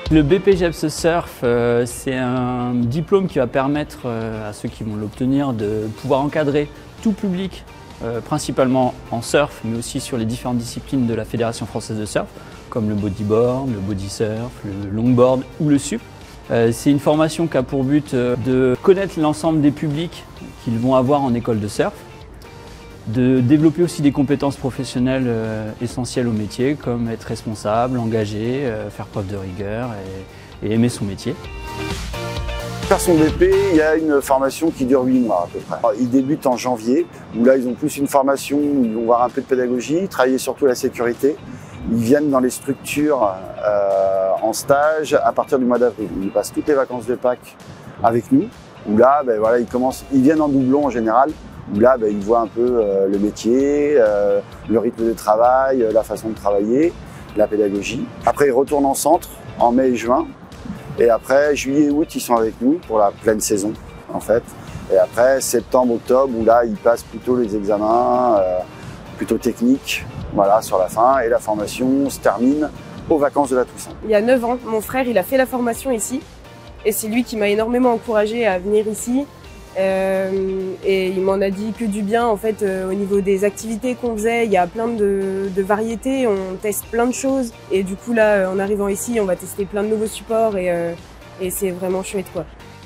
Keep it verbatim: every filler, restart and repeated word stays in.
Le B P J E P S Surf, euh, c'est un diplôme qui va permettre euh, à ceux qui vont l'obtenir de pouvoir encadrer tout public, euh, principalement en surf, mais aussi sur les différentes disciplines de la Fédération française de surf, comme le bodyboard, le body surf, le longboard ou le sup. Euh, c'est une formation qui a pour but euh, de connaître l'ensemble des publics qu'ils vont avoir en école de surf, de développer aussi des compétences professionnelles euh, essentielles au métier, comme être responsable, engagé, euh, faire preuve de rigueur et, et aimer son métier. Pour faire son B P, il y a une formation qui dure huit mois à peu près. Ils débutent en janvier, où là ils ont plus une formation où ils vont voir un peu de pédagogie, travailler surtout la sécurité. Ils viennent dans les structures euh, en stage à partir du mois d'avril. Ils passent toutes les vacances de Pâques avec nous, où là ben, voilà, ils, commencent, ils viennent en doublon en général, où là, ben, ils voient un peu euh, le métier, euh, le rythme de travail, euh, la façon de travailler, la pédagogie. Après, ils retournent en centre en mai et juin. Et après, juillet et août, ils sont avec nous pour la pleine saison, en fait. Et après, septembre, octobre, où là, ils passent plutôt les examens, euh, plutôt techniques, voilà, sur la fin. Et la formation se termine aux vacances de la Toussaint. Il y a neuf ans, mon frère, il a fait la formation ici. Et c'est lui qui m'a énormément encouragée à venir ici. Euh, et il m'en a dit que du bien en fait euh, au niveau des activités qu'on faisait. Il y a plein de, de variétés, on teste plein de choses et du coup là en arrivant ici on va tester plein de nouveaux supports et, euh, et c'est vraiment chouette quoi.